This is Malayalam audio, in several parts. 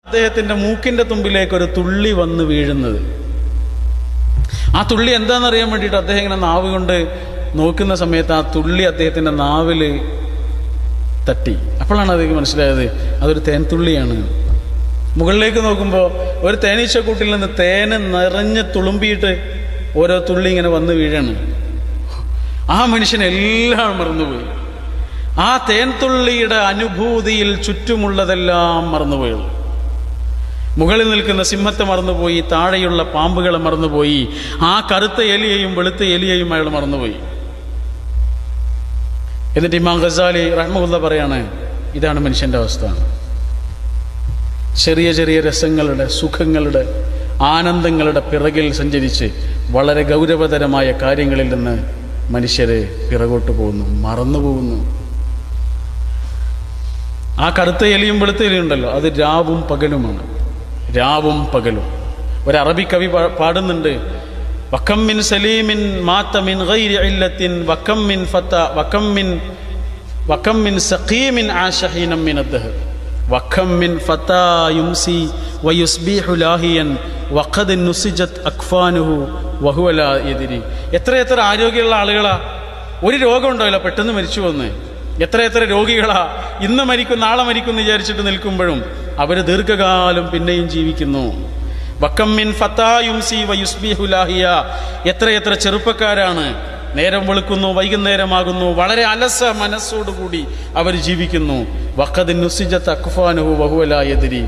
അദ്ദേഹത്തിൻ്റെ മൂക്കിൻ്റെ തുമ്പിലേക്ക് ഒരു തുള്ളി വന്ന് വീഴുന്നത്. ആ തുള്ളി എന്താണെന്നറിയാൻ വേണ്ടിയിട്ട് അദ്ദേഹം ഇങ്ങനെ നാവ് കൊണ്ട് നോക്കുന്ന സമയത്ത് ആ തുള്ളി അദ്ദേഹത്തിൻ്റെ നാവിൽ തട്ടി. അപ്പോഴാണ് അദ്ദേഹം മനസ്സിലായത് അതൊരു തേൻതുള്ളിയാണ്. മുകളിലേക്ക് നോക്കുമ്പോൾ ഒരു തേനീച്ചക്കൂട്ടിൽ നിന്ന് തേന് നിറഞ്ഞ് തുളുമ്പിയിട്ട് ഓരോ തുള്ളി ഇങ്ങനെ വന്ന് വീഴാണ്. ആ മനുഷ്യനെല്ലാം മറന്നുപോയി. ആ തേൻതുള്ളിയുടെ അനുഭൂതിയിൽ ചുറ്റുമുള്ളതെല്ലാം മറന്നുപോയി. മുകളിൽ നിൽക്കുന്ന സിംഹത്തെ മറന്നുപോയി, താഴെയുള്ള പാമ്പുകളെ മറന്നുപോയി, ആ കറുത്ത എലിയെയും വെളുത്ത എലിയെയും അയാൾ മറന്നുപോയി. എന്നിട്ട് ഇമാം ഗസാലി റഹ്മഹുല്ല പറയാണ്, ഇതാണ് മനുഷ്യൻ്റെ അവസ്ഥ. ചെറിയ ചെറിയ രസങ്ങളുടെ, സുഖങ്ങളുടെ, ആനന്ദങ്ങളുടെ പിറകിൽ സഞ്ചരിച്ച് വളരെ ഗൗരവതരമായ കാര്യങ്ങളിൽ നിന്ന് മനുഷ്യരെ പിറകോട്ട് പോകുന്നു, മറന്നുപോകുന്നു. ആ കറുത്ത എലിയും വെളുത്ത എലിയും ഉണ്ടല്ലോ, അത് രാവും പകലുമാണ്. രാവും പകലും. ഒരു അറബി കവി പാടുന്നുണ്ട്, വകം മിൻ സലീമിൻ മാത മിൻ ഗൈരി ഇല്ലത്തിൻ വകം മിൻ സഖീമിൻ ആശ ഹീനം മിൻ അദ്ദഹർ വകം മിൻ ഫതാ യുംസി വയുസ്ബിഹു ലാഹിയൻ വഖദ് നുസിജത് അക്ഫാനുഹു വഹുവ ലാ യദ്രി. എത്ര ആരോഗ്യമുള്ള ആളുകളാ, ഒരു രോഗം ഉണ്ടാവില്ല, പെട്ടെന്ന് മരിച്ചു പോകുന്നേ. എത്ര രോഗികളാ ഇന്ന് മരിക്കും നാളെ മരിക്കും എന്ന് വിചാരിച്ചിട്ട് നിൽക്കുമ്പോഴും അവർ ദീർഘകാലം പിന്നെയും ജീവിക്കുന്നു. വകം മിൻ ഫതാ യുംസി വയുസ്ബിഹു ലാഹിയ. എത്ര ചെറുപ്പക്കാരാണ്, നേരം വെളുക്കുന്നു, വൈകുന്നേരമാകുന്നു, വളരെ അലസ മനസ്സോടുകൂടി അവർ ജീവിക്കുന്നു. വഖദ് നുസിജത് അക്ഫാനുഹു വഹുവ ലാ യദ്രി.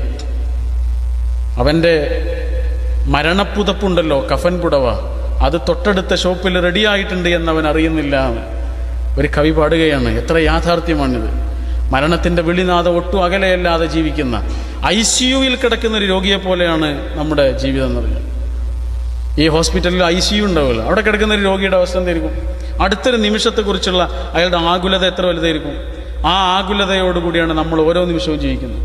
അവൻ്റെ മരണപ്പുതപ്പുണ്ടല്ലോ, കഫൻ പുടവ, അത് തൊട്ടടുത്ത ഷോപ്പിൽ റെഡിയായിട്ടുണ്ട് എന്നവൻ അറിയുന്നില്ല. ഒരു കവി പാടുകയാണ്, എത്ര യാഥാർത്ഥ്യമാണിത്. മരണത്തിൻ്റെ വിളിനാഥം ഒട്ടും അകലെയല്ലാതെ ജീവിക്കുന്ന, ICUവിൽ കിടക്കുന്ന ഒരു രോഗിയെ പോലെയാണ് നമ്മുടെ ജീവിതം എന്ന് പറഞ്ഞാൽ. ഈ ഹോസ്പിറ്റലിൽ ICU ഉണ്ടാവുമല്ലോ, അവിടെ കിടക്കുന്ന ഒരു രോഗിയുടെ അവസ്ഥ എന്തായിരിക്കും? അടുത്തൊരു നിമിഷത്തെക്കുറിച്ചുള്ള അയാളുടെ ആകുലത എത്ര വലുതായിരിക്കും? ആ ആകുലതയോടുകൂടിയാണ് നമ്മൾ ഓരോ നിമിഷവും ജീവിക്കുന്നത്.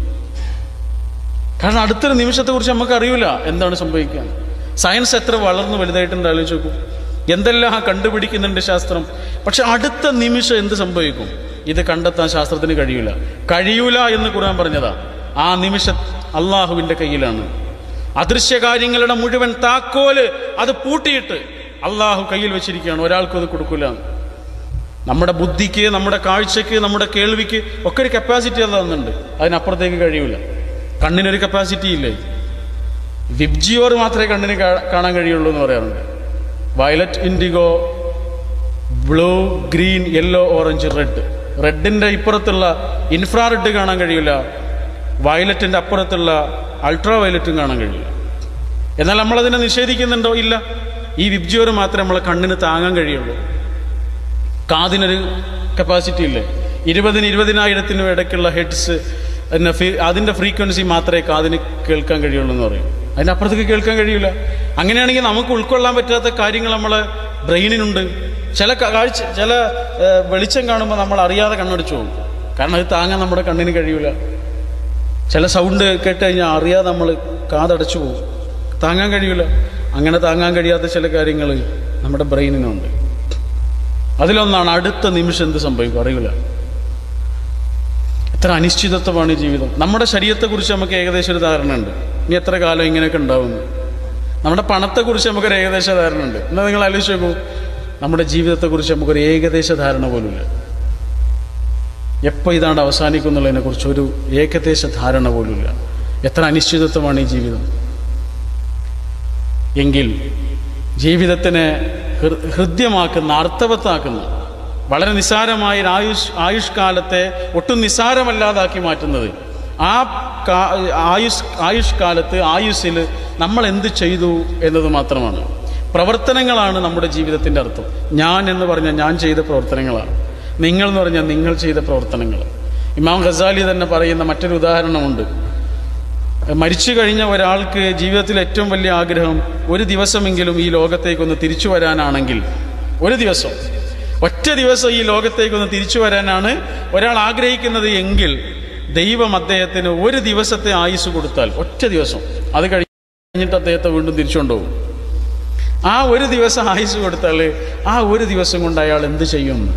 കാരണം അടുത്തൊരു നിമിഷത്തെക്കുറിച്ച് നമുക്ക് അറിയില്ല എന്താണ് സംഭവിക്കുക. സയൻസ് എത്ര വളർന്ന് വലുതായിട്ടുണ്ട് ആലോചിച്ച് നോക്കും. എന്തെല്ലാം കണ്ടുപിടിക്കുന്നുണ്ട് ശാസ്ത്രം. പക്ഷെ അടുത്ത നിമിഷം എന്ത് സംഭവിക്കും ഇത് കണ്ടെത്താൻ ശാസ്ത്രത്തിന് കഴിയൂല എന്ന് ഖുർആൻ പറഞ്ഞതാ. ആ നിമിഷം അള്ളാഹുവിൻ്റെ കയ്യിലാണ്. അദൃശ്യകാര്യങ്ങളുടെ മുഴുവൻ താക്കോല് അത് പൂട്ടിയിട്ട് അള്ളാഹു കയ്യിൽ വെച്ചിരിക്കുകയാണ്. ഒരാൾക്കും അത് കൊടുക്കില്ല. നമ്മുടെ ബുദ്ധിക്ക്, നമ്മുടെ കാഴ്ചക്ക്, നമ്മുടെ കേൾവിക്ക് ഒക്കെ ഒരു കപ്പാസിറ്റി അത് തന്നുണ്ട്. അതിനപ്പുറത്തേക്ക് കഴിയൂല. കണ്ണിനൊരു കപ്പാസിറ്റി ഇല്ലേ? വിബ്ജിയോർ മാത്രമേ കണ്ണിന് കാണാൻ കഴിയുള്ളൂ എന്ന് പറയാറുണ്ട്. Violet, indigo, blue, green, yellow, orange, red. റെഡിൻ്റെ ഇപ്പുറത്തുള്ള ഇൻഫ്രാറെഡ് കാണാൻ കഴിയില്ല. വയലറ്റിൻ്റെ അപ്പുറത്തുള്ള അൾട്രാ വയലറ്റും കാണാൻ കഴിയില്ല. എന്നാൽ നമ്മളതിനെ നിഷേധിക്കുന്നുണ്ടോ? ഇല്ല. ഈ വിബ്ജിയോർ മാത്രമേ നമ്മളെ കണ്ണിന് താങ്ങാൻ കഴിയുള്ളൂ. കാതിനൊരു കപ്പാസിറ്റി ഇല്ലേ? 20,000-20,000 ഇടയ്ക്കുള്ള ഹെഡ്സ്, അതിൻ്റെ ഫ്രീക്വൻസി മാത്രമേ കാതിന് കേൾക്കാൻ കഴിയുള്ളൂ എന്ന് പറയും. അതിനപ്പുറത്തേക്ക് കേൾക്കാൻ കഴിയില്ല. അങ്ങനെയാണെങ്കിൽ നമുക്ക് ഉൾക്കൊള്ളാൻ പറ്റാത്ത കാര്യങ്ങൾ നമ്മളെ ബ്രെയിനിനുണ്ട്. ചില വെളിച്ചം കാണുമ്പോൾ നമ്മൾ അറിയാതെ കണ്ണടിച്ചു പോകും. കാരണം അത് താങ്ങാൻ നമ്മുടെ കണ്ണിന് കഴിയില്ല. ചില സൗണ്ട് കേട്ട് കഴിഞ്ഞാൽ അറിയാതെ നമ്മൾ കാതടച്ചു പോകും, താങ്ങാൻ കഴിയില്ല. അങ്ങനെ താങ്ങാൻ കഴിയാത്ത ചില കാര്യങ്ങൾ നമ്മുടെ ബ്രെയിനിനുണ്ട്. അതിലൊന്നാണ് അടുത്ത നിമിഷം എന്ത് സംഭവിക്കും അറിയില്ല. എത്ര അനിശ്ചിതത്വമാണ് ഈ ജീവിതം. നമ്മുടെ ശരീരത്തെക്കുറിച്ച് നമുക്ക് ഏകദേശം ഒരു ധാരണ ഉണ്ട്, ഇനി എത്ര കാലം ഇങ്ങനെയൊക്കെ ഉണ്ടാവുന്നു. നമ്മുടെ പണത്തെക്കുറിച്ച് നമുക്കൊരു ഏകദേശ ധാരണ ഉണ്ട്. എന്നാൽ നിങ്ങൾ ആലോചിച്ച് നോക്കൂ, നമ്മുടെ ജീവിതത്തെക്കുറിച്ച് നമുക്കൊരു ഏകദേശ ധാരണ പോലുമില്ല. എപ്പോൾ ഇതാണ്ട് അവസാനിക്കുന്നുള്ളതിനെക്കുറിച്ച് ഒരു ഏകദേശ ധാരണ പോലുമില്ല. എത്ര അനിശ്ചിതത്വമാണ് ഈ ജീവിതം. എങ്കിൽ ജീവിതത്തിനെ ഹൃദ്യമാക്കുന്ന, അർത്ഥവത്താക്കുന്ന, വളരെ നിസ്സാരമായ ആയുഷ്കാലത്തെ ഒട്ടും നിസ്സാരമല്ലാതാക്കി മാറ്റുന്നത്, ആ ആയുഷ്കാലത്ത്, ആയുസ്സിൽ നമ്മൾ എന്ത് ചെയ്തു എന്നത് മാത്രമാണ്. പ്രവർത്തനങ്ങളാണ് നമ്മുടെ ജീവിതത്തിൻ്റെ അർത്ഥം. ഞാൻ എന്ന് പറഞ്ഞാൽ ഞാൻ ചെയ്ത പ്രവർത്തനങ്ങളാണ്. നിങ്ങൾ എന്ന് പറഞ്ഞാൽ നിങ്ങൾ ചെയ്ത പ്രവർത്തനങ്ങൾ. ഇമാം ഗസാലി തന്നെ പറയുന്ന മറ്റൊരു ഉദാഹരണമുണ്ട്. മരിച്ചു കഴിഞ്ഞ ഒരാൾക്ക് ജീവിതത്തിൽ ഏറ്റവും വലിയ ആഗ്രഹം ഒരു ദിവസമെങ്കിലും ഈ ലോകത്തേക്കൊന്ന് തിരിച്ചു വരാനാണെങ്കിൽ, ഒരു ദിവസം, ഒറ്റ ദിവസം ഈ ലോകത്തേക്കൊന്ന് തിരിച്ചു വരാനാണ് ഒരാൾ ആഗ്രഹിക്കുന്നത് എങ്കിൽ ദൈവം അദ്ദേഹത്തിന് ഒരു ദിവസത്തെ ആയുസ് കൊടുത്താൽ, ഒറ്റ ദിവസം, അത് കഴിഞ്ഞിട്ട് അദ്ദേഹത്തെ വീണ്ടും തിരിച്ചുകൊണ്ടുപോകും. ആ ഒരു ദിവസം ആയുസ് കൊടുത്താൽ ആ ഒരു ദിവസം കൊണ്ട് അയാൾ എന്ത് ചെയ്യുമെന്ന്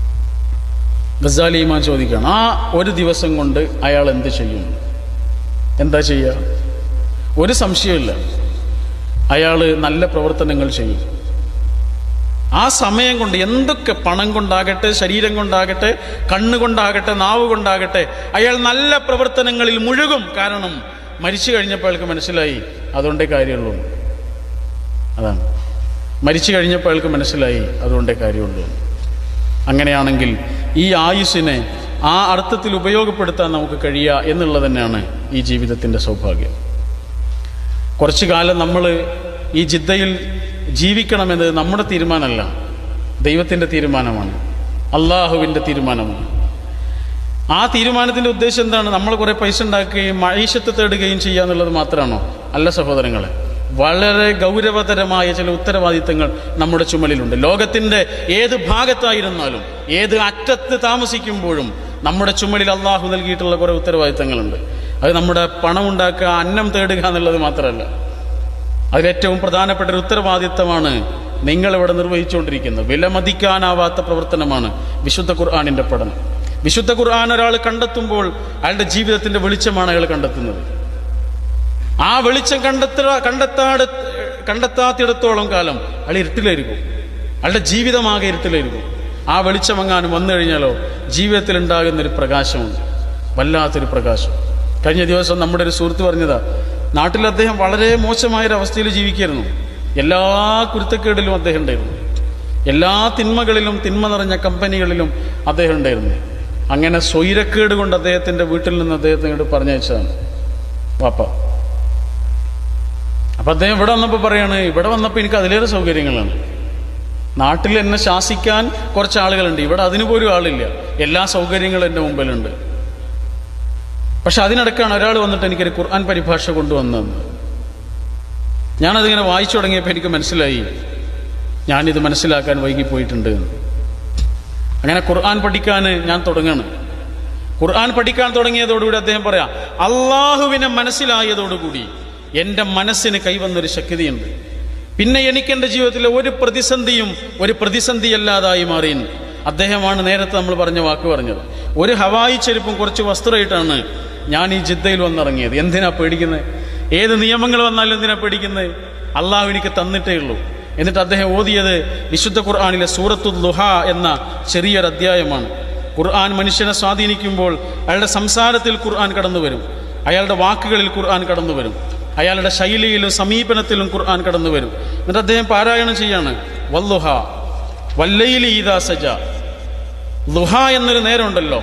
ഗസാലി ഇമാം ചോദിക്കുകയാണ്. ആ ഒരു ദിവസം കൊണ്ട് അയാൾ എന്ത് ചെയ്യും? എന്താ ചെയ്യുക? ഒരു സംശയമില്ല, അയാൾ നല്ല പ്രവർത്തനങ്ങൾ ചെയ്യും. ആ സമയം കൊണ്ട് എന്തൊക്കെ, പണം കൊണ്ടാകട്ടെ, ശരീരം കൊണ്ടാകട്ടെ, കണ്ണുകൊണ്ടാകട്ടെ, നാവ് കൊണ്ടാകട്ടെ, അയാൾ നല്ല പ്രവർത്തനങ്ങളിൽ മുഴുകും. കാരണം മരിച്ചു കഴിഞ്ഞപ്പോൾ അയാൾക്ക് മനസ്സിലായി അതുകൊണ്ടേ കാര്യമുള്ളൂ. അതാണ്, മരിച്ചു കഴിഞ്ഞപ്പോൾ അയാൾക്ക് മനസ്സിലായി അതുകൊണ്ടേ കാര്യമുള്ളൂ. അങ്ങനെയാണെങ്കിൽ ഈ ആയുസ്സിനെ ആ അർത്ഥത്തിൽ ഉപയോഗപ്പെടുത്താൻ നമുക്ക് കഴിയുക എന്നുള്ളത് തന്നെയാണ് ഈ ജീവിതത്തിൻ്റെ സൗഭാഗ്യം. കുറച്ചു കാലം നമ്മൾ ഈ ജിദ്ദയിൽ ജീവിക്കണമെന്നത് നമ്മുടെ തീരുമാനമല്ല, ദൈവത്തിൻ്റെ തീരുമാനമാണ്, അള്ളാഹുവിൻ്റെ തീരുമാനമാണ്. ആ തീരുമാനത്തിൻ്റെ ഉദ്ദേശം എന്താണ്? നമ്മൾ കുറേ പൈസ ഉണ്ടാക്കുകയും മഈശത്ത് തേടുകയും ചെയ്യുക എന്നുള്ളത് മാത്രമാണോ? അല്ല സഹോദരങ്ങളെ, വളരെ ഗൗരവതരമായ ചില ഉത്തരവാദിത്തങ്ങൾ നമ്മുടെ ചുമലിലുണ്ട്. ലോകത്തിൻ്റെ ഏത് ഭാഗത്തായിരുന്നാലും, ഏത് അറ്റത്ത് താമസിക്കുമ്പോഴും നമ്മുടെ ചുമലിൽ അള്ളാഹു നൽകിയിട്ടുള്ള കുറേ ഉത്തരവാദിത്തങ്ങളുണ്ട്. അത് നമ്മുടെ പണം ഉണ്ടാക്കുക, അന്നം തേടുക എന്നുള്ളത് മാത്രമല്ല. അതിലേറ്റവും പ്രധാനപ്പെട്ട ഒരു ഉത്തരവാദിത്തമാണ് നിങ്ങളിവിടെ നിർവഹിച്ചുകൊണ്ടിരിക്കുന്നത്. വിലമതിക്കാനാവാത്ത പ്രവർത്തനമാണ് വിശുദ്ധ ഖുർആനിൻ്റെ പഠനം. വിശുദ്ധ ഖുർആൻ ഒരാൾ കണ്ടെത്തുമ്പോൾ അയാളുടെ ജീവിതത്തിൻ്റെ വെളിച്ചമാണ് അയാൾ കണ്ടെത്തുന്നത്. ആ വെളിച്ചം കണ്ടെത്താത്തിടത്തോളം കാലം അയാൾ ഇരുട്ടിലായിരിക്കും, അയാളുടെ ജീവിതമാകെ ഇരുട്ടിലായിരിക്കും. ആ വെളിച്ചമെങ്ങാനും വന്നു കഴിഞ്ഞാലോ ജീവിതത്തിൽ ഉണ്ടാകുന്നൊരു പ്രകാശമുണ്ട്, വല്ലാത്തൊരു പ്രകാശം. കഴിഞ്ഞ ദിവസം നമ്മുടെ ഒരു സുഹൃത്ത് പറഞ്ഞതാ, നാട്ടിൽ അദ്ദേഹം വളരെ മോശമായൊരവസ്ഥയിൽ ജീവിക്കായിരുന്നു. എല്ലാ കുരുത്തക്കേടിലും അദ്ദേഹം ഉണ്ടായിരുന്നു, എല്ലാ തിന്മകളിലും, തിന്മ നിറഞ്ഞ കമ്പനികളിലും അദ്ദേഹം ഉണ്ടായിരുന്നു. അങ്ങനെ സ്വൈരക്കേട് കൊണ്ട് അദ്ദേഹത്തിൻ്റെ വീട്ടിൽ നിന്ന് അദ്ദേഹത്തിനോട് പറഞ്ഞയച്ചതാണ് വാപ്പ. അപ്പം അദ്ദേഹം ഇവിടെ വന്നപ്പോൾ പറയാണ്, ഇവിടെ വന്നപ്പോൾ എനിക്ക് അതിലേറെ സൗകര്യങ്ങളാണ്. നാട്ടിൽ എന്നെ ശാസിക്കാൻ കുറച്ച് ആളുകളുണ്ട്, ഇവിടെ അതിന് പോലും ആളില്ല, എല്ലാ സൗകര്യങ്ങളും എൻ്റെ മുമ്പിലുണ്ട്. പക്ഷെ അതിനിടയ്ക്കാണ് ഒരാൾ വന്നിട്ട് എനിക്കൊരു ഖുർആൻ പരിഭാഷ കൊണ്ടുവന്നതെന്ന്. ഞാനതിങ്ങനെ വായിച്ചു തുടങ്ങിയപ്പോൾ എനിക്ക് മനസ്സിലായി ഞാനിത് മനസ്സിലാക്കാൻ വൈകിപ്പോയിട്ടുണ്ട്. അങ്ങനെ ഖുർആൻ പഠിക്കാൻ ഞാൻ തുടങ്ങാണ്. ഖുർആൻ പഠിക്കാൻ തുടങ്ങിയതോടുകൂടി അദ്ദേഹം പറയാം, അള്ളാഹുവിനെ മനസ്സിലായതോടുകൂടി എൻ്റെ മനസ്സിന് കൈവന്നൊരു ശക്തിയുണ്ട്. പിന്നെ എനിക്ക് എൻ്റെ ജീവിതത്തിലെ ഒരു പ്രതിസന്ധിയല്ലാതായി മാറി. അദ്ദേഹമാണ് നേരത്തെ നമ്മൾ പറഞ്ഞ വാക്ക് പറഞ്ഞത്. ഒരു ഹവായി ചെരുപ്പും കുറച്ച് വസ്ത്രമായിട്ടാണ് ഞാൻ ഈ ജിദ്ദയിൽ വന്നിറങ്ങിയത്. എന്തിനാ പേടിക്കുന്നത്? ഏത് നിയമങ്ങൾ വന്നാലും എന്തിനാ പേടിക്കുന്നത്? അള്ളാഹു എനിക്ക് തന്നിട്ടേ ഉള്ളൂ. എന്നിട്ട് അദ്ദേഹം ഓതിയത് വിശുദ്ധ ഖുർആനിലെ സൂറത്തുൽ ദുഹ എന്ന ചെറിയൊരു അധ്യായമാണ്. ഖുർആൻ മനുഷ്യനെ സ്വാധീനിക്കുമ്പോൾ അയാളുടെ സംസാരത്തിൽ ഖുർആൻ കടന്നു വരും, അയാളുടെ വാക്കുകളിൽ ഖുർആൻ കടന്നു വരും, അയാളുടെ ശൈലിയിലും സമീപനത്തിലും ഖുർആൻ കടന്നു വരും. എന്നിട്ട് അദ്ദേഹം പാരായണം ചെയ്യാണ്, വല്ലുഹ വല്ലൈലി ഇദാ സജ. ലുഹ എന്നൊരു നേരമുണ്ടല്ലോ,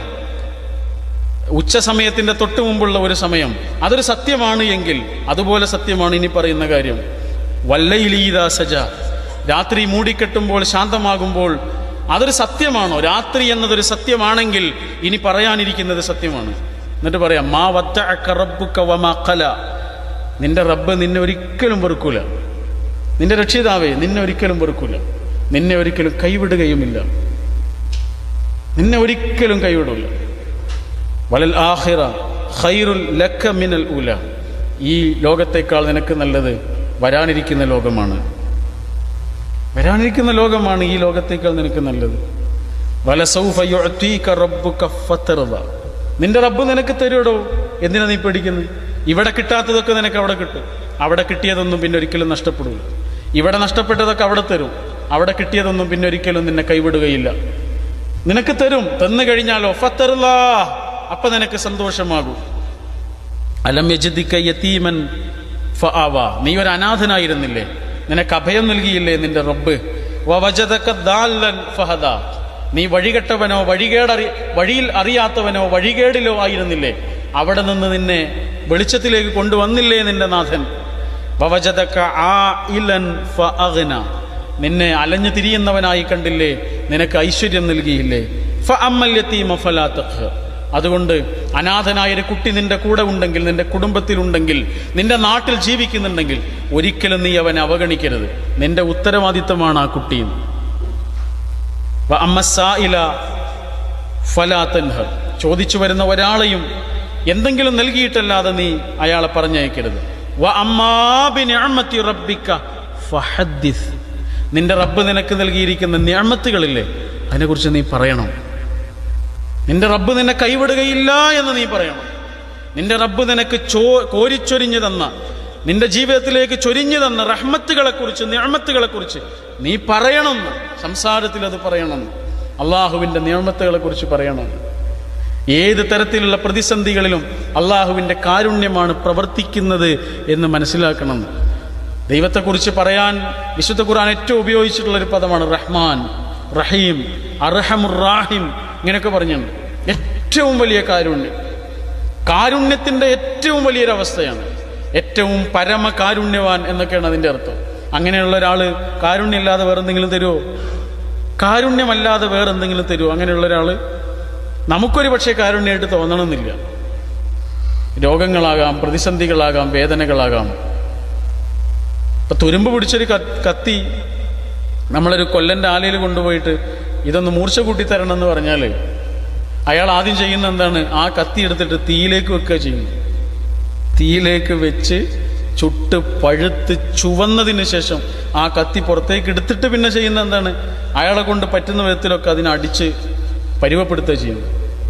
ഉച്ച സമയത്തിൻ്റെ തൊട്ട് മുമ്പുള്ള ഒരു സമയം, അതൊരു സത്യമാണ് എങ്കിൽ അതുപോലെ സത്യമാണ് ഇനി പറയുന്ന കാര്യം. വല്ലൈലി ഇദാ സജ, രാത്രി മൂടിക്കെട്ടുമ്പോൾ ശാന്തമാകുമ്പോൾ അതൊരു സത്യമാണോ? രാത്രി എന്നതൊരു സത്യമാണെങ്കിൽ ഇനി പറയാനിരിക്കുന്നത് സത്യമാണ്. എന്നിട്ട് പറയാം, മാ വദ്ദഅക റബ്ബുക വമാ ഖല. നിന്റെ റബ്ബ് നിന്നെ ഒരിക്കലും വെറുക്കൂല, നിന്റെ രക്ഷിതാവേ നിന്നെ ഒരിക്കലും വെറുക്കൂല, നിന്നെ ഒരിക്കലും കൈവിടുകയുമില്ല, നിന്നെ ഒരിക്കലും കൈവിടില്ല. വലൽ ആഖിറ ഖൈറുൽ ലക മിനൽ ഊല. ഈ ലോകത്തേക്കാൾ നിനക്ക് നല്ലത് വരാനിരിക്കുന്ന ലോകമാണ്. വരാനിരിക്കുന്ന ലോകമാണ് ഈ ലോകത്തേക്കാൾ നിനക്ക് നല്ലത്. വലസൗഫ യുഅതീക റബ്ബുക ഫതർദ. നിന്റെ റബ്ബ് നിനക്ക് തരുടോ, എന്തിനാ നീ പേടിക്കുന്നത്? ഇവിടെ കിട്ടാത്തതൊക്കെ നിനക്ക് അവിടെ കിട്ടും. അവിടെ കിട്ടിയതൊന്നും പിന്നെ ഒരിക്കലും നഷ്ടപ്പെടില്ല. ഇവിടെ നഷ്ടപ്പെട്ടതൊക്കെ അവിടെ തരും. അവിടെ കിട്ടിയതൊന്നും പിന്നെ ഒരിക്കലും നിന്നെ കൈവിടുകയില്ല. നിനക്ക് തരും. തന്നു കഴിഞ്ഞാലോ ഫതർദ, അപ്പൊ നിനക്ക് സന്തോഷമാകും. അലം യജ്ദിക യതീമൻ ഫആവ. നീ ഒരു അനാഥനായിരുന്നില്ലേ, നിനക്ക് അഭയം നൽകിയില്ലേ നിന്റെ റബ്ബ്. വവജദക ദാല്ലൻ ഫഹദ. നീ വഴികെട്ടവനോ വഴിയിൽ അറിയാത്തവനോ വഴികേടിലോ ആയിരുന്നില്ലേ, അവിടെ നിന്ന് നിന്നെ വെളിച്ചത്തിലേക്ക് കൊണ്ടുവന്നില്ലേ നിന്റെ നാഥൻ. വവജദക ആഇലൻ ഫഅഗ്ന. നിന്നെ അലഞ്ഞു തിരിയുന്നവനായി കണ്ടില്ലേ, നിനക്ക് ഐശ്വര്യം നൽകിയില്ലേ. ഫഅമ്മൽ യതീമ ഫലാ തഖ്ഹർ. അതുകൊണ്ട് അനാഥനായൊരു കുട്ടി നിന്റെ കൂടെ ഉണ്ടെങ്കിൽ, നിന്റെ കുടുംബത്തിലുണ്ടെങ്കിൽ, നിന്റെ നാട്ടിൽ ജീവിക്കുന്നുണ്ടെങ്കിൽ ഒരിക്കലും നീ അവനെ അവഗണിക്കരുത്. നിന്റെ ഉത്തരവാദിത്തമാണ് ആ കുട്ടിയും. വഅമ്മസ്സായില ഫലാ തൻഹർ. ചോദിച്ചു വരുന്ന ഒരാളെയും എന്തെങ്കിലും നൽകിയിട്ടല്ലാതെ നീ അയാളെ പറഞ്ഞയക്കരുത്. വഅമ്മാ ബിനിഅമതി റബ്ബിക ഫഹദ്ദിസ്. നിന്റെ റബ്ബ് നിനക്ക് നൽകിയിരിക്കുന്ന നിഅമത്തുകളില്ലേ, അതിനെക്കുറിച്ച് നീ പറയണം. നിന്റെ റബ്ബ് നിന്നെ കൈവിടുകയില്ല എന്ന് നീ പറയണം. നിന്റെ റബ്ബ് നിനക്ക് കോരിച്ചൊരിഞ്ഞു തന്ന, നിന്റെ ജീവിതത്തിലേക്ക് ചൊരിഞ്ഞു തന്ന റഹ്മത്തുകളെക്കുറിച്ച്, നിഅമത്തുകളെക്കുറിച്ച് നീ പറയണം. സംസാരത്തിൽ അത് പറയണം. അള്ളാഹുവിൻ്റെ നിഅമത്തുകളെക്കുറിച്ച് പറയണം. ഏത് തരത്തിലുള്ള പ്രതിസന്ധികളിലും അള്ളാഹുവിൻ്റെ കാരുണ്യമാണ് പ്രവർത്തിക്കുന്നത് എന്ന് മനസ്സിലാക്കണം. ദൈവത്തെക്കുറിച്ച് പറയാൻ വിശുദ്ധ ഖുർആൻ ഏറ്റവും ഉപയോഗിച്ചിട്ടുള്ളൊരു പദമാണ് റഹ്മാൻ, റഹീം, അർഹമുർ റാഹിം. ഇങ്ങനെയൊക്കെ പറഞ്ഞിട്ടുണ്ട്. ഏറ്റവും വലിയ കാരുണ്യം, കാരുണ്യത്തിൻ്റെ ഏറ്റവും വലിയൊരവസ്ഥയാണ്. ഏറ്റവും പരമകാരുണ്യവാൻ എന്നൊക്കെയാണ് അതിൻ്റെ അർത്ഥം. അങ്ങനെയുള്ള ഒരാൾ കാരുണ്യമില്ലാതെ വേറെന്തെങ്കിലും തരുമോ? കാരുണ്യമല്ലാതെ വേറെന്തെങ്കിലും തരുമോ? അങ്ങനെയുള്ള ഒരാൾ നമുക്കൊരു പക്ഷേ കാരുണ്യമായിട്ട് തോന്നണമെന്നില്ല. രോഗങ്ങളാകാം, പ്രതിസന്ധികളാകാം, വേദനകളാകാം. ഇപ്പം തുരുമ്പ് പിടിച്ചൊരു കത്തി നമ്മളൊരു കൊല്ലൻ്റെ ആലയിൽ കൊണ്ടുപോയിട്ട് ഇതൊന്ന് മൂർച്ച കൂട്ടി തരണം എന്ന് പറഞ്ഞാൽ അയാൾ ആദ്യം ചെയ്യുന്ന എന്താണ്? ആ കത്തി എടുത്തിട്ട് തീയിലേക്ക് വെക്കുക ചെയ്യുന്നു. തീയിലേക്ക് വെച്ച് ചുട്ട് പഴുത്ത് ചുവന്നതിന് ശേഷം ആ കത്തി പുറത്തേക്ക് എടുത്തിട്ട് പിന്നെ ചെയ്യുന്ന എന്താണ്? അയാളെ കൊണ്ട് പറ്റുന്ന വിധത്തിലൊക്കെ അതിനടിച്ച് പരുവപ്പെടുത്തുക ചെയ്യുന്നു.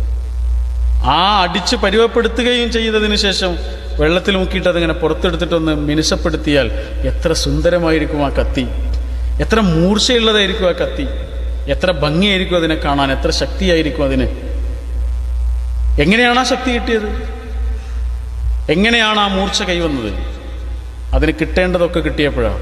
ആ അടിച്ച് പരുവപ്പെടുത്തുകയും ചെയ്തതിന് ശേഷം വെള്ളത്തിൽ മുക്കിയിട്ട് അതിങ്ങനെ പുറത്തെടുത്തിട്ടൊന്ന് മിനുസപ്പെടുത്തിയാൽ എത്ര സുന്ദരമായിരിക്കും ആ കത്തി, എത്ര മൂർച്ചയുള്ളതായിരിക്കും ആ കത്തി, എത്ര ഭംഗിയായിരിക്കും അതിനെ കാണാൻ, എത്ര ശക്തിയായിരിക്കും അതിന്. എങ്ങനെയാണ് ആ ശക്തി കിട്ടിയത്? എങ്ങനെയാണ് ആ മൂർച്ച കൈവന്നത്? അതിന് കിട്ടേണ്ടതൊക്കെ കിട്ടിയപ്പോഴാണ്,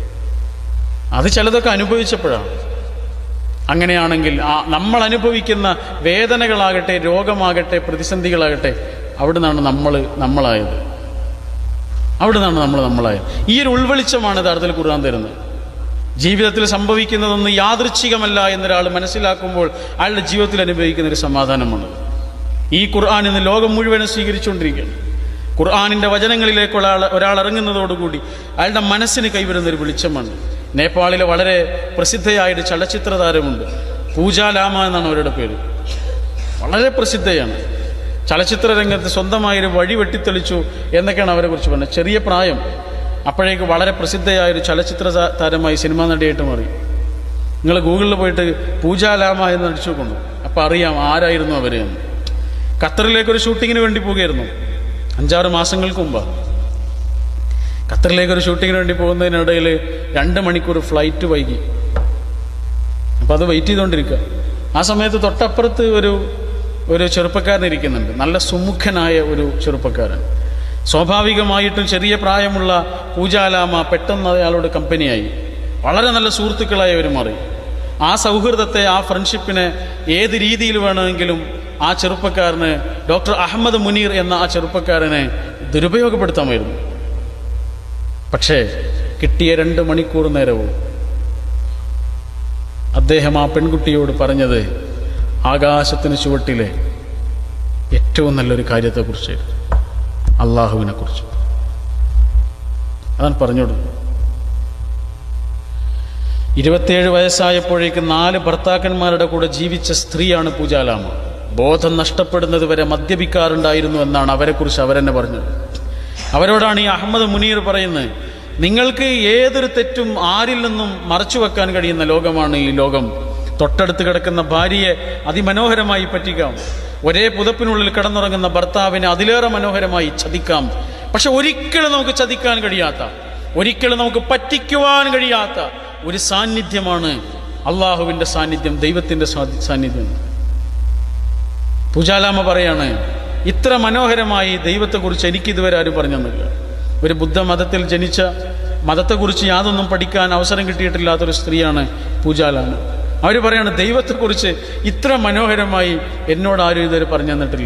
അത് ചിലതൊക്കെ അനുഭവിച്ചപ്പോഴാണ്. അങ്ങനെയാണെങ്കിൽ നമ്മൾ അനുഭവിക്കുന്ന വേദനകളാകട്ടെ, രോഗമാകട്ടെ, പ്രതിസന്ധികളാകട്ടെ, അവിടുന്നാണ് നമ്മളായത്. അവിടുന്നാണ് നമ്മളായത്. ഈ ഒരു ഉൾവെളിച്ചമാണ് യഥാർത്ഥത്തിൽ ഖുർആൻ തരുന്നത്. ജീവിതത്തിൽ സംഭവിക്കുന്നതൊന്നും യാദൃച്ഛികമല്ല എന്നൊരാൾ മനസ്സിലാക്കുമ്പോൾ അയാളുടെ ജീവിതത്തിൽ അനുഭവിക്കുന്ന ഒരു സമാധാനമാണ്. ഈ ഖുർആൻ ഇന്ന് ലോകം മുഴുവനും സ്വീകരിച്ചുകൊണ്ടിരിക്കുകയാണ്. ഖുർആനിൻ്റെ വചനങ്ങളിലേക്ക് ഒരാൾ ഇറങ്ങുന്നതോടുകൂടി അയാളുടെ മനസ്സിന് കൈവരുന്നൊരു വെളിച്ചമാണ്. നേപ്പാളിലെ വളരെ പ്രസിദ്ധയായൊരു ചലച്ചിത്ര താരമുണ്ട്, പൂജാ ലാമ എന്നാണ് അവരുടെ പേര്. വളരെ പ്രസിദ്ധയാണ്. ചലച്ചിത്ര രംഗത്ത് സ്വന്തമായൊരു വഴി വെട്ടിത്തെളിച്ചു എന്നൊക്കെയാണ് അവരെ കുറിച്ച് പറഞ്ഞത്. ചെറിയ പ്രായം, അപ്പോഴേക്ക് വളരെ പ്രസിദ്ധയായൊരു ചലച്ചിത്ര താരമായി, സിനിമാ നടിയായിട്ട് മാറി. നിങ്ങൾ ഗൂഗിളിൽ പോയിട്ട് പൂജാ ലാമ എന്ന് അടിച്ചു കൊണ്ടു, അപ്പോൾ അറിയാം ആരായിരുന്നു അവർ എന്ന്. ഖത്തറിലേക്കൊരു ഷൂട്ടിങ്ങിന് വേണ്ടി പോവുകയായിരുന്നു 5-6 മാസങ്ങൾക്ക് മുമ്പാണ്. ഖത്തറിലേക്കൊരു ഷൂട്ടിങ്ങിന് വേണ്ടി പോകുന്നതിനിടയിൽ 2 മണിക്കൂർ ഫ്ലൈറ്റ് വൈകി. അപ്പോൾ അത് വെയിറ്റ് ചെയ്തുകൊണ്ടിരിക്കുക. ആ സമയത്ത് തൊട്ടപ്പുറത്ത് ഒരു ചെറുപ്പക്കാരൻ ഇരിക്കുന്നുണ്ട്, നല്ല സുമുഖനായ ഒരു ചെറുപ്പക്കാരൻ. സ്വാഭാവികമായിട്ടും ചെറിയ പ്രായമുള്ള പൂജാലാമ പെട്ടെന്ന് അയാളോട് കമ്പനിയായി, വളരെ നല്ല സുഹൃത്തുക്കളായി മാറി. ആ സൗഹൃദത്തെ, ആ ഫ്രണ്ട്ഷിപ്പിനെ ഏത് രീതിയിൽ വേണമെങ്കിലും ആ ചെറുപ്പക്കാരന്, ഡോക്ടർ അഹമ്മദ് മുനീർ എന്ന ആ ചെറുപ്പക്കാരനെ ദുരുപയോഗപ്പെടുത്താമായിരുന്നു. പക്ഷേ കിട്ടിയ 2 മണിക്കൂർ നേരവും അദ്ദേഹം ആ പെൺകുട്ടിയോട് പറഞ്ഞത് ആകാശത്തിന് ചുവട്ടിലെ ഏറ്റവും നല്ലൊരു കാര്യത്തെക്കുറിച്ച്, അള്ളാഹുവിനെ കുറിച്ച്. അതാണ് പറഞ്ഞോടുന്നത്. 27 വയസ്സായപ്പോഴേക്ക് 4 ഭർത്താക്കന്മാരുടെ കൂടെ ജീവിച്ച സ്ത്രീയാണ് പൂജാലാമ. ബോധം നഷ്ടപ്പെടുന്നത് വരെ മദ്യപിക്കാറുണ്ടായിരുന്നു എന്നാണ് അവരെക്കുറിച്ച് അവരെന്നെ പറഞ്ഞത്. അവരോടാണ് ഈ അഹമ്മദ് മുനീർ പറയുന്നത്, നിങ്ങൾക്ക് ഏതൊരു തെറ്റും ആരിൽ നിന്നും മറച്ചു വെക്കാൻ കഴിയുന്ന ലോകമാണ് ഈ ലോകം. തൊട്ടടുത്ത് കിടക്കുന്ന ഭാര്യയെ അതിമനോഹരമായി പറ്റിക്കാം, ഒരേ പുതപ്പിനുള്ളിൽ കിടന്നുറങ്ങുന്ന ഭർത്താവിനെ അതിലേറെ മനോഹരമായി ചതിക്കാം. പക്ഷെ ഒരിക്കലും നമുക്ക് ചതിക്കാൻ കഴിയാത്ത, ഒരിക്കലും നമുക്ക് പറ്റിക്കുവാൻ കഴിയാത്ത ഒരു സാന്നിധ്യമാണ് അള്ളാഹുവിൻ്റെ സാന്നിധ്യം, ദൈവത്തിൻ്റെ സാന്നിധ്യം. പൂജാലാമ പറയാണ്, ഇത്ര മനോഹരമായി ദൈവത്തെക്കുറിച്ച് എനിക്കിതുവരെ ആരും പറഞ്ഞു തന്നില്ല. ഒരു ബുദ്ധമതത്തിൽ ജനിച്ച, മതത്തെക്കുറിച്ച് യാതൊന്നും പഠിക്കാൻ അവസരം കിട്ടിയിട്ടില്ലാത്തൊരു സ്ത്രീയാണ് പൂജാലാമ. അവർ പറയാണ്, ദൈവത്തെക്കുറിച്ച് ഇത്ര മനോഹരമായി എന്നോടാരും ഇതുവരെ പറഞ്ഞു തന്നിട്ടില്ല.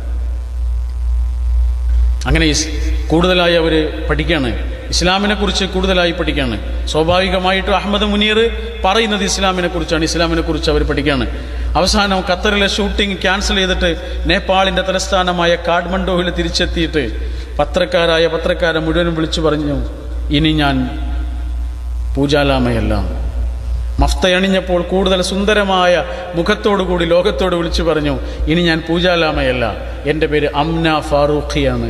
അങ്ങനെ കൂടുതലായി അവർ പഠിക്കുകയാണ്, ഇസ്ലാമിനെ കുറിച്ച് കൂടുതലായി പഠിക്കുകയാണ്. സ്വാഭാവികമായിട്ടും അഹമ്മദ് മുനീർ പറയുന്നത് ഇസ്ലാമിനെ കുറിച്ചാണ്, ഇസ്ലാമിനെ കുറിച്ച് അവർ പഠിക്കുകയാണ്. അവസാനം ഖത്തറിലെ ഷൂട്ടിംഗ് ക്യാൻസൽ ചെയ്തിട്ട് നേപ്പാളിൻ്റെ തലസ്ഥാനമായ കാഠ്മണ്ഡുവിൽ തിരിച്ചെത്തിയിട്ട് പത്രക്കാരെ മുഴുവനും വിളിച്ചു പറഞ്ഞു, ഇനി ഞാൻ പൂജാലാമയല്ല. മഫ്തയണിഞ്ഞപ്പോൾ കൂടുതൽ സുന്ദരമായ മുഖത്തോടുകൂടി ലോകത്തോട് വിളിച്ചു പറഞ്ഞു, ഇനി ഞാൻ പൂജാലാമയല്ല, എൻ്റെ പേര് അംന ഫാറൂഖിയാണ്.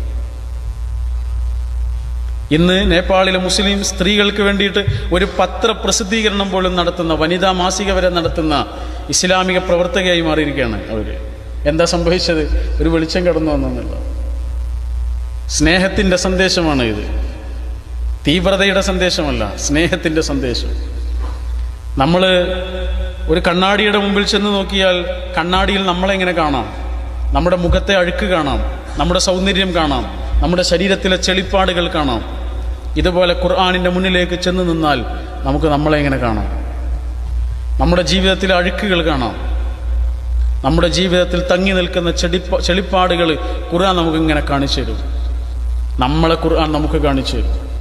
ഇന്ന് നേപ്പാളിലെ മുസ്ലിം സ്ത്രീകൾക്ക് വേണ്ടിയിട്ട് ഒരു പത്രപ്രസിദ്ധീകരണം പോലും നടത്തുന്ന, വനിതാ മാസിക വരെ നടത്തുന്ന ഇസ്ലാമിക പ്രവർത്തകയായി മാറിയിരിക്കുകയാണ് അവർ. എന്താ സംഭവിച്ചത്? ഒരു വെളിച്ചം കടന്നു വന്നെന്നുള്ള. സ്നേഹത്തിൻ്റെ സന്ദേശമാണ് ഇത്. തീവ്രതയുടെ സന്ദേശമല്ല, സ്നേഹത്തിൻ്റെ സന്ദേശം. നമ്മൾ ഒരു കണ്ണാടിയുടെ മുമ്പിൽ ചെന്ന് നോക്കിയാൽ കണ്ണാടിയിൽ നമ്മളെങ്ങനെ കാണാം? നമ്മുടെ മുഖത്തെ അഴുക്ക് കാണാം, നമ്മുടെ സൗന്ദര്യം കാണാം, നമ്മുടെ ശരീരത്തിലെ ചെളിപ്പാടുകൾ കാണാം. ഇതുപോലെ ഖുർആനിൻ്റെ മുന്നിലേക്ക് ചെന്ന് നിന്നാൽ നമുക്ക് നമ്മളെ എങ്ങനെ കാണാം? നമ്മുടെ ജീവിതത്തിലെ അഴുക്കുകൾ കാണാം. നമ്മുടെ ജീവിതത്തിൽ തങ്ങി നിൽക്കുന്ന ചെളിപ്പാടുകൾ ഖുർആൻ നമുക്കിങ്ങനെ കാണിച്ചു തരും. നമ്മളെ ഖുർആൻ നമുക്ക് കാണിച്ചു തരും.